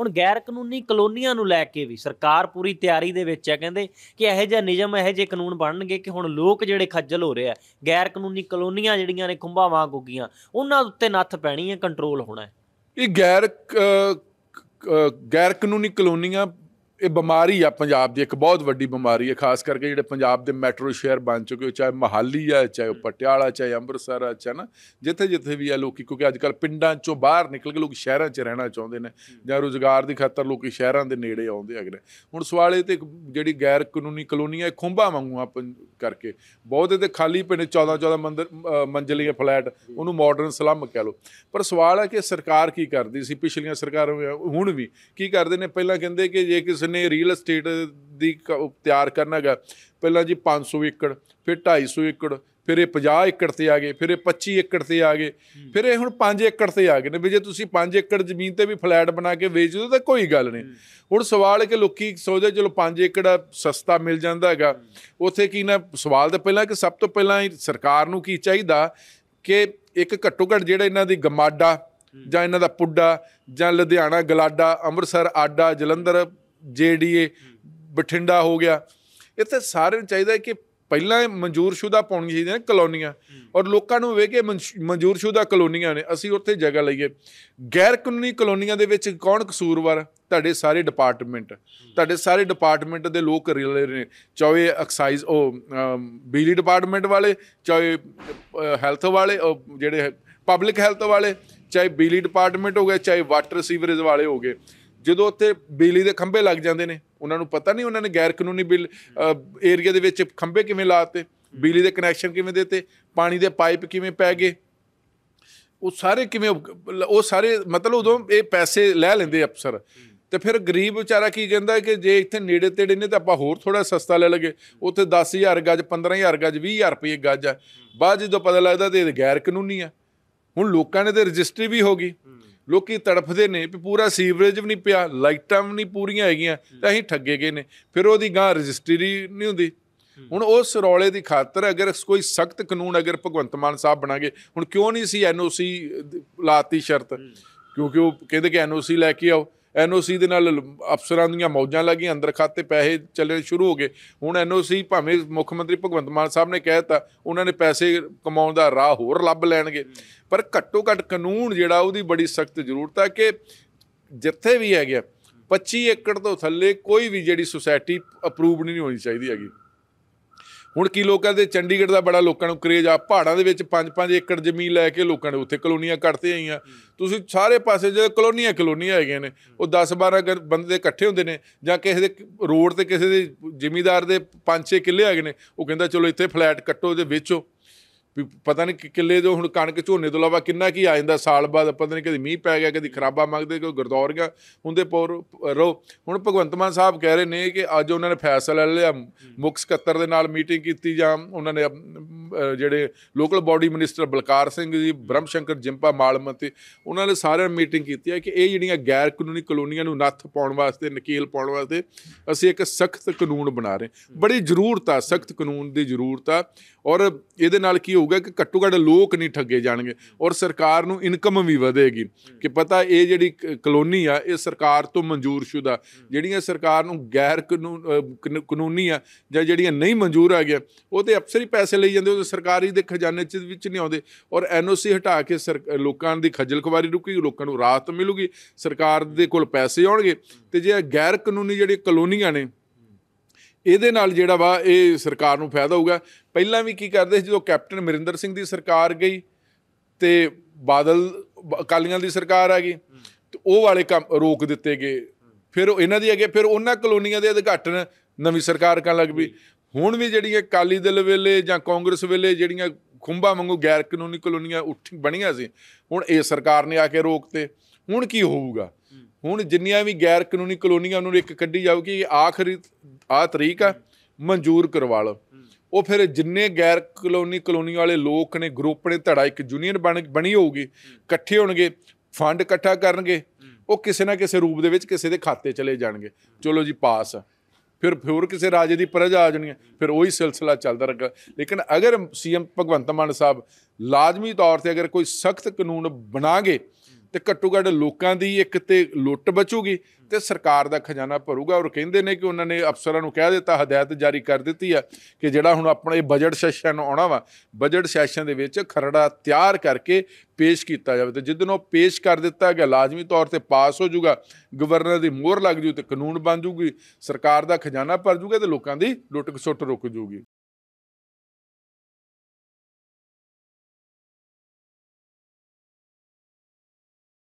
ਹੁਣ ਗੈਰ ਕਾਨੂੰਨੀ ਕਲੋਨੀਆਂ ਨੂੰ ਲੈ ਕੇ ਵੀ ਸਰਕਾਰ ਪੂਰੀ ਤਿਆਰੀ ਦੇ ਵਿੱਚ ਹੈ, ਕਹਿੰਦੇ ਕਿ ਇਹੋ ਜਿਹਾ ਨਿਯਮ ਇਹੋ ਜਿਹੇ ਕਾਨੂੰਨ ਬਣਨਗੇ ਕਿ ਹੁਣ ਲੋਕ ਜਿਹੜੇ ਖੱਜਲ ਹੋ ਰਹੇ ਆ, ਗੈਰ ਕਾਨੂੰਨੀ ਕਲੋਨੀਆਂ ਜਿਹੜੀਆਂ ਨੇ ਖੁੰਭਾਂ ਵਾਂਗ ਉੱਗੀਆਂ ਉਹਨਾਂ ਉੱਤੇ ਨੱਥ ਪੈਣੀ ਹੈ, ਕੰਟਰੋਲ ਹੋਣਾ ਹੈ। ਇਹ ਗੈਰ ਕਾਨੂੰਨੀ ਕਲੋਨੀਆਂ ਇਹ ਬਿਮਾਰੀ ਆ ਪੰਜਾਬ ਦੀ, ਇੱਕ ਬਹੁਤ ਵੱਡੀ ਬਿਮਾਰੀ ਹੈ, ਖਾਸ ਕਰਕੇ ਜਿਹੜੇ ਪੰਜਾਬ ਦੇ ਮੈਟਰੋ ਸ਼ਹਿਰ ਬਣ ਚੁੱਕੇ, ਚਾਹੇ ਮੋਹਾਲੀ ਆ, ਚਾਹੇ ਉਹ ਪਟਿਆਲਾ, ਚਾਹੇ ਅੰਮ੍ਰਿਤਸਰ ਆ, ਚਾਹੇ ਨਾ ਜਿੱਥੇ ਜਿੱਥੇ ਵੀ ਆ ਲੋਕੀ, ਕਿਉਂਕਿ ਅੱਜ ਕੱਲ੍ਹ ਪਿੰਡਾਂ 'ਚੋਂ ਬਾਹਰ ਨਿਕਲ ਕੇ ਲੋਕ ਸ਼ਹਿਰਾਂ 'ਚ ਰਹਿਣਾ ਚਾਹੁੰਦੇ ਨੇ ਜਾਂ ਰੁਜ਼ਗਾਰ ਦੀ ਖਾਤਰ ਲੋਕ ਸ਼ਹਿਰਾਂ ਦੇ ਨੇੜੇ ਆਉਂਦੇ ਹੈਗੇ ਨੇ। ਹੁਣ ਸਵਾਲ ਇਹ ਤੇ ਜਿਹੜੀ ਗੈਰ ਕਾਨੂੰਨੀ ਕਲੋਨੀਆਂ ਇਹ ਖੁੰਭਾਂ ਵਾਂਗੂ ਆ ਕਰਕੇ ਬਹੁਤ ਇਹਦੇ ਖਾਲੀ ਪਏ ਨੇ, 14 ਮੰਜ਼ਲੀਆਂ ਫਲੈਟ, ਉਹਨੂੰ ਮਾਡਰਨ ਸਲੰਮ ਕਹਿ ਲਓ। ਪਰ ਸਵਾਲ ਹੈ ਕਿ ਸਰਕਾਰ ਕੀ ਕਰਦੀ ਸੀ, ਪਿਛਲੀਆਂ ਸਰਕਾਰਾਂ ਹੁਣ ਵੀ ਕੀ ਕਰਦੇ ਨੇ। ਪਹਿਲਾਂ ਕਹਿੰਦੇ ਕਿ ਜੇ ਕਿਸੇ ਨੇ ਰੀਅਲ estate ਦੀ ਤਿਆਰ ਕਰਨਾ ਹੈਗਾ, ਪਹਿਲਾਂ ਜੀ 500 ਏਕੜ, ਫਿਰ 250 ਏਕੜ, ਫਿਰ ਇਹ 50 ਏਕੜ ਤੇ ਆ ਗਏ, ਫਿਰ ਇਹ 25 ਏਕੜ ਤੇ ਆ ਗਏ, ਫਿਰ ਇਹ ਹੁਣ 5 ਏਕੜ ਤੇ ਆ ਗਏ ਨੇ ਵੀ ਜੇ ਤੁਸੀਂ 5 ਏਕੜ ਜ਼ਮੀਨ ਤੇ ਵੀ ਫਲੈਟ ਬਣਾ ਕੇ ਵੇਚ ਦਿਓ ਤਾਂ ਕੋਈ ਗੱਲ ਨਹੀਂ। ਹੁਣ ਸਵਾਲ ਹੈ ਕਿ ਲੋਕੀ ਸੋਚਦੇ ਚਲੋ 5 ਏਕੜ ਸਸਤਾ ਮਿਲ ਜਾਂਦਾ ਹੈਗਾ, ਉੱਥੇ ਕੀ ਨਾ ਸਵਾਲ ਤਾਂ ਪਹਿਲਾਂ ਕਿ ਸਭ ਤੋਂ ਪਹਿਲਾਂ ਸਰਕਾਰ ਨੂੰ ਕੀ ਚਾਹੀਦਾ ਕਿ ਇੱਕ ਘੱਟੋ ਘੱਟ ਜਿਹੜਾ ਇਹਨਾਂ ਦੀ ਗਮਾਡਾ ਜਾਂ ਇਹਨਾਂ ਦਾ ਪੁੱਡਾ ਜਾਂ ਲੁਧਿਆਣਾ ਗਲਾਡਾ, ਅੰਮ੍ਰਿਤਸਰ ਆਡਾ, ਜਲੰਧਰ JDA, ਬਠਿੰਡਾ ਹੋ ਗਿਆ, ਇੱਥੇ ਸਾਰਿਆਂ ਨੂੰ ਚਾਹੀਦਾ ਕਿ ਪਹਿਲਾਂ ਮਨਜ਼ੂਰਸ਼ੁਦਾ ਪਾਉਣੀਆਂ ਚਾਹੀਦੀਆਂ ਨੇ ਕਲੋਨੀਆਂ, ਔਰ ਲੋਕਾਂ ਨੂੰ ਹੋਵੇ ਕਿ ਮਨਜ਼ੂਰਸ਼ੁਦਾ ਕਲੋਨੀਆਂ ਨੇ, ਅਸੀਂ ਉੱਥੇ ਜਗ੍ਹਾ ਲਈਏ। ਗੈਰ ਕਾਨੂੰਨੀ ਕਲੋਨੀਆਂ ਦੇ ਵਿੱਚ ਕੌਣ ਕਸੂਰਵਾਰ? ਤੁਹਾਡੇ ਸਾਰੇ ਡਿਪਾਰਟਮੈਂਟ, ਤੁਹਾਡੇ ਸਾਰੇ ਡਿਪਾਰਟਮੈਂਟ ਦੇ ਲੋਕ ਰਿਲੇ ਨੇ, ਚਾਹੇ ਐਕਸਾਈਜ਼ ਬਿਜਲੀ ਡਿਪਾਰਟਮੈਂਟ ਵਾਲੇ, ਚਾਹੇ ਹੈਲਥ ਵਾਲੇ, ਜਿਹੜੇ ਪਬਲਿਕ ਹੈਲਥ ਵਾਲੇ, ਚਾਹੇ ਬਿਜਲੀ ਡਿਪਾਰਟਮੈਂਟ ਹੋ ਗਏ, ਚਾਹੇ ਵਾਟਰ ਸੀਵਰੇਜ ਵਾਲੇ ਹੋ ਗਏ। ਜਦੋਂ ਉੱਥੇ ਬਿਜਲੀ ਦੇ ਖੰਭੇ ਲੱਗ ਜਾਂਦੇ ਨੇ, ਉਹਨਾਂ ਨੂੰ ਪਤਾ ਨਹੀਂ ਉਹਨਾਂ ਨੇ ਗੈਰ ਕਾਨੂੰਨੀ ਏਰੀਆ ਦੇ ਵਿੱਚ ਖੰਭੇ ਕਿਵੇਂ ਲਾਤੇ, ਬਿਜਲੀ ਦੇ ਕਨੈਕਸ਼ਨ ਕਿਵੇਂ ਦਿੱਤੇ, ਪਾਣੀ ਦੇ ਪਾਈਪ ਕਿਵੇਂ ਪੈ ਗਏ, ਉਹ ਸਾਰੇ ਕਿਵੇਂ, ਉਹ ਸਾਰੇ ਮਤਲਬ ਉਦੋਂ ਇਹ ਪੈਸੇ ਲੈ ਲੈਂਦੇ ਅਫਸਰ। ਤੇ ਫਿਰ ਗਰੀਬ ਵਿਚਾਰਾ ਕੀ ਕਹਿੰਦਾ ਕਿ ਜੇ ਇੱਥੇ ਨੇੜੇ ਤੇੜੇ ਨੇ ਤਾਂ ਆਪਾਂ ਹੋਰ ਥੋੜ੍ਹਾ ਸਸਤਾ ਲੈ ਲਈਏ, ਉੱਥੇ 10,000 ਗੱਜ, 15,000 ਗੱਜ, 20,000 ਰੁਪਏ ਗੱਜ ਆ, ਬਾਅਦ ਜਦੋਂ ਪਤਾ ਲੱਗਦਾ ਤੇ ਇਹ ਗੈਰ ਕਾਨੂੰਨੀ ਆ। ਹੁਣ ਲੋਕਾਂ ਨੇ ਤਾਂ ਰਜਿਸਟਰੀ ਵੀ ਹੋ ਗਈ, ਲੋਕੀ ਤੜਫਦੇ ਨੇ ਵੀ ਪੂਰਾ ਸੀਵਰੇਜ ਵੀ ਨਹੀਂ ਪਿਆ, ਲਾਈਟਾਂ ਵੀ ਨਹੀਂ ਪੂਰੀਆਂ ਹੈਗੀਆਂ, ਤਾਂ ਅਸੀਂ ਠੱਗੇ ਗਏ ਨੇ, ਫਿਰ ਉਹਦੀ ਗਾਂ ਰਜਿਸਟਰੀ ਨਹੀਂ ਹੁੰਦੀ। ਹੁਣ ਉਸ ਰੌਲੇ ਦੀ ਖਾਤਰ ਅਗਰ ਕੋਈ ਸਖਤ ਕਾਨੂੰਨ ਅਗਰ ਭਗਵੰਤ ਮਾਨ ਸਾਹਿਬ ਬਣਾਗੇ, ਹੁਣ ਕਿਉਂ ਨਹੀਂ ਸੀ NOC ਲਾਤੀ ਸ਼ਰਤ, ਕਿਉਂਕਿ ਉਹ ਕਹਿੰਦੇ ਕਿ NOC ਲੈ ਕੇ ਆਓ। NOC ਦੇ ਨਾਲ ਅਫਸਰਾਂ ਦੀਆਂ ਮੌਜਾਂ ਲੱਗੀਆਂ, ਅੰਦਰ ਖਾਤੇ ਪੈਸੇ ਚੱਲਣੇ ਸ਼ੁਰੂ ਹੋ ਗਏ। ਹੁਣ NOC ਭਾਵੇਂ ਮੁੱਖ ਮੰਤਰੀ ਭਗਵੰਤ ਮਾਨ ਸਾਹਿਬ ਨੇ ਕਹਿ ਦਿੱਤਾ, ਉਹਨਾਂ ਨੇ ਪੈਸੇ ਕਮਾਉਣ ਦਾ ਰਾਹ ਹੋਰ ਲੱਭ ਲੈਣਗੇ, ਪਰ ਘੱਟੋ ਘੱਟ ਕਾਨੂੰਨ ਜਿਹੜਾ ਉਹਦੀ ਬੜੀ ਸਖਤ ਜ਼ਰੂਰਤ ਹੈ ਕਿ ਜਿੱਥੇ ਵੀ ਹੈਗੇ 25 ਏਕੜ ਤੋਂ ਥੱਲੇ ਕੋਈ ਵੀ ਜਿਹੜੀ ਸੁਸਾਇਟੀ ਅਪਰੂਵਡ ਨਹੀਂ ਹੋਣੀ ਚਾਹੀਦੀ ਹੈਗੀ। ਹੁਣ ਕੀ ਲੋਕਾਂ ਦੇ ਚੰਡੀਗੜ੍ਹ ਦਾ ਬੜਾ ਲੋਕਾਂ ਨੂੰ ਕਰੇਜ ਆ, ਪਹਾੜਾਂ ਦੇ ਵਿੱਚ 5-5 ਏਕੜ ਜ਼ਮੀਨ ਲੈ ਕੇ ਲੋਕਾਂ ਨੇ ਉੱਥੇ ਕਲੋਨੀਆਂ ਕੱਢਦੇ ਆਈਆਂ। ਤੁਸੀਂ ਸਾਰੇ ਪਾਸੇ ਜਦੋਂ ਕਲੋਨੀਆਂ ਹੈਗੀਆਂ ਨੇ, ਉਹ 10-12 ਬੰਦੇ ਇਕੱਠੇ ਹੁੰਦੇ ਨੇ, ਜਾਂ ਕਿਸੇ ਦੇ ਰੋਡ 'ਤੇ ਕਿਸੇ ਦੇ ਜ਼ਿਮੀਂਦਾਰ ਦੇ 5-6 ਕਿੱਲੇ ਹੈਗੇ ਨੇ, ਉਹ ਕਹਿੰਦਾ ਚਲੋ ਇੱਥੇ ਫਲੈਟ ਕੱਟੋ ਅਤੇ ਵੇਚੋ। ਵੀ ਪਤਾ ਨਹੀਂ ਕਿੱਲੇ ਤੋਂ ਹੁਣ ਕਣਕ ਝੋਨੇ ਤੋਂ ਇਲਾਵਾ ਕਿੰਨਾ ਕੀ ਆ ਜਾਂਦਾ ਸਾਲ ਬਾਅਦ, ਪਤਾ ਨਹੀਂ ਕਦੀ ਮੀਂਹ ਪੈ ਗਿਆ, ਕਦੀ ਖਰਾਬਾ ਮੰਗਦੇ, ਕੋਈ ਗਰਦੌਰੀਆਂ ਹੁੰਦੇ ਰਹੋ। ਹੁਣ ਭਗਵੰਤ ਮਾਨ ਸਾਹਿਬ ਕਹਿ ਰਹੇ ਨੇ ਕਿ ਅੱਜ ਉਹਨਾਂ ਨੇ ਫੈਸਲਾ ਲੈ ਲਿਆ, ਮੁੱਖ ਸਕੱਤਰ ਦੇ ਨਾਲ ਮੀਟਿੰਗ ਕੀਤੀ, ਜਾਂ ਉਹਨਾਂ ਨੇ ਜਿਹੜੇ local body minister Balkar Singh ji, Brahm Shankar Jimpa ਮਾਲ ਮੰਤਰੀ, ਉਹਨਾਂ ਨੇ ਸਾਰਿਆਂ ਨੇ ਮੀਟਿੰਗ ਕੀਤੀ ਹੈ ਕਿ ਇਹ ਜਿਹੜੀਆਂ ਗੈਰ ਕਾਨੂੰਨੀ ਕਲੋਨੀਆਂ ਨੂੰ ਨੱਥ ਪਾਉਣ ਵਾਸਤੇ, ਨਕੀਲ ਪਾਉਣ ਵਾਸਤੇ ਅਸੀਂ ਇੱਕ ਸਖਤ ਕਾਨੂੰਨ ਬਣਾ ਰਹੇ। ਬੜੀ ਜ਼ਰੂਰਤ ਆ, ਸਖਤ ਕਾਨੂੰਨ ਦੀ ਜ਼ਰੂਰਤ ਆ, ਔਰ ਇਹਦੇ ਨਾਲ ਕੀ ਹੋਊਗਾ ਕਿ ਘੱਟੋ ਘੱਟ ਲੋਕ ਨਹੀਂ ਠੱਗੇ ਜਾਣਗੇ, ਔਰ ਸਰਕਾਰ ਨੂੰ ਇਨਕਮ ਵੀ ਵਧੇਗੀ। ਕਿ ਪਤਾ ਇਹ ਜਿਹੜੀ ਕਲੋਨੀ ਆ ਇਹ ਸਰਕਾਰ ਤੋਂ ਮਨਜ਼ੂਰਸ਼ੁਦਾ, ਜਿਹੜੀਆਂ ਸਰਕਾਰ ਨੂੰ ਗੈਰ ਕਾਨੂੰਨੀ ਆ ਜਾਂ ਜਿਹੜੀਆਂ ਨਹੀਂ ਮਨਜ਼ੂਰ ਆ ਗਿਆ, ਉਹ ਤੇ ਅਫਸਰ ਹੀ ਪੈਸੇ ਲਈ ਜਾਂਦੇ, ਉਹ ਸਰਕਾਰੀ ਦੇ ਖਜ਼ਾਨੇ ਵਿੱਚ ਨਹੀਂ ਆਉਂਦੇ। ਔਰ NOC ਹਟਾ ਕੇ ਲੋਕਾਂ ਦੀ ਖੱਜਲ ਖੁਆਰੀ ਰੁਕੇਗੀ, ਲੋਕਾਂ ਨੂੰ ਰਾਹਤ ਮਿਲੂਗੀ, ਸਰਕਾਰ ਦੇ ਕੋਲ ਪੈਸੇ ਆਉਣਗੇ। ਤੇ ਜੇ ਗੈਰ ਕਾਨੂੰਨੀ ਜਿਹੜੀਆਂ ਕਲੋਨੀਆਂ ਨੇ, ਇਹਦੇ ਨਾਲ ਜਿਹੜਾ ਵਾ ਇਹ ਸਰਕਾਰ ਨੂੰ ਫਾਇਦਾ ਹੋਊਗਾ। ਪਹਿਲਾਂ ਵੀ ਕੀ ਕਰਦੇ ਸੀ, ਜਦੋਂ ਕੈਪਟਨ ਅਮਰਿੰਦਰ ਸਿੰਘ ਦੀ ਸਰਕਾਰ ਗਈ ਤੇ ਬਾਦਲ ਅਕਾਲੀਆਂ ਦੀ ਸਰਕਾਰ ਆ ਗਈ, ਤੇ ਉਹ ਵਾਲੇ ਕੰਮ ਰੋਕ ਦਿੱਤੇ ਗਏ। ਫਿਰ ਇਹਨਾਂ ਦੀ ਅੱਗੇ ਫਿਰ ਉਹਨਾਂ ਕਲੋਨੀਆਂ ਦੇ ਉਦਘਾਟਨ ਨਵੀਂ ਸਰਕਾਰ ਕਰਨ ਲੱਗ ਪਈ। ਹੁਣ ਵੀ ਜਿਹੜੀਆਂ ਅਕਾਲੀ ਦਲ ਵੇਲੇ ਜਾਂ ਕਾਂਗਰਸ ਵੇਲੇ ਜਿਹੜੀਆਂ ਖੁੰਭਾਂ ਵਾਂਗੂ ਗੈਰ ਕਾਨੂੰਨੀ ਕਲੋਨੀਆਂ ਬਣੀਆਂ ਸੀ, ਹੁਣ ਇਹ ਸਰਕਾਰ ਨੇ ਆ ਕੇ ਰੋਕਤੇ। ਹੁਣ ਕੀ ਹੋਊਗਾ? ਹੁਣ ਜਿੰਨੀਆਂ ਵੀ ਗੈਰ ਕਾਨੂੰਨੀ ਕਲੋਨੀਆਂ ਉਹਨੂੰ ਇੱਕ ਕੱਢੀ ਜਾਊਗੀ, ਆਖਰੀ ਤਰੀਕ ਆ, ਮਨਜ਼ੂਰ ਕਰਵਾ ਲਓ। ਉਹ ਫਿਰ ਜਿੰਨੇ ਗੈਰ ਕਲੋਨੀ ਵਾਲੇ ਲੋਕ ਨੇ, ਗਰੁੱਪ ਨੇ, ਧੜਾ ਇੱਕ ਯੂਨੀਅਨ ਬਣੀ ਹੋਊਗੀ, ਇਕੱਠੇ ਹੋਣਗੇ, ਫੰਡ ਇਕੱਠਾ ਕਰਨਗੇ, ਉਹ ਕਿਸੇ ਨਾ ਕਿਸੇ ਰੂਪ ਦੇ ਵਿੱਚ ਕਿਸੇ ਦੇ ਖਾਤੇ ਚਲੇ ਜਾਣਗੇ। ਚਲੋ ਜੀ ਪਾਸ, ਫਿਰ ਹੋਰ ਕਿਸੇ ਰਾਜੇ ਦੀ ਪ੍ਰਜਾ ਆ ਜਾਣੀ ਹੈ, ਫਿਰ ਉਹੀ ਸਿਲਸਿਲਾ ਚੱਲਦਾ ਰਹੇਗਾ। ਲੇਕਿਨ ਅਗਰ CM ਭਗਵੰਤ ਮਾਨ ਸਾਹਿਬ ਲਾਜ਼ਮੀ ਤੌਰ 'ਤੇ ਅਗਰ ਕੋਈ ਸਖਤ ਕਾਨੂੰਨ ਬਣਾ ਗਏ ਤੇ ਘੱਟੋ ਘੱਟ ਲੋਕਾਂ ਦੀ ਇੱਕ ਤੇ ਲੁੱਟ ਬਚੂਗੀ ਤੇ ਸਰਕਾਰ ਦਾ ਖਜ਼ਾਨਾ ਭਰੂਗਾ। ਔਰ ਕਹਿੰਦੇ ਨੇ ਕਿ ਉਹਨਾਂ ਨੇ ਅਫਸਰਾਂ ਨੂੰ ਕਹਿ ਦਿੱਤਾ, ਹਦਾਇਤ ਜਾਰੀ ਕਰ ਦਿੱਤੀ ਆ ਕਿ ਜਿਹੜਾ ਹੁਣ ਆਪਣਾ ਇਹ ਬਜਟ ਸੈਸ਼ਨ ਆਉਣਾ ਵਾ, ਬਜਟ ਸੈਸ਼ਨ ਦੇ ਵਿੱਚ ਖਰੜਾ ਤਿਆਰ ਕਰਕੇ ਪੇਸ਼ ਕੀਤਾ ਜਾਵੇ ਤੇ ਜਿੱਦਣ ਉਹ ਪੇਸ਼ ਕਰ ਦਿੱਤਾ ਗਿਆ ਲਾਜ਼ਮੀ ਤੌਰ ਤੇ ਪਾਸ ਹੋ ਜਾਊਗਾ, ਗਵਰਨਰ ਦੀ ਮੋਹਰ ਲੱਗ ਜੂ ਤੇ ਕਾਨੂੰਨ ਬਣ ਜੂਗੀ, ਸਰਕਾਰ ਦਾ ਖਜ਼ਾਨਾ ਭਰ ਜੂਗਾ ਤੇ ਲੋਕਾਂ ਦੀ ਲੁੱਟ ਖਸੁੱਟ ਰੁਕ ਜੂਗੀ।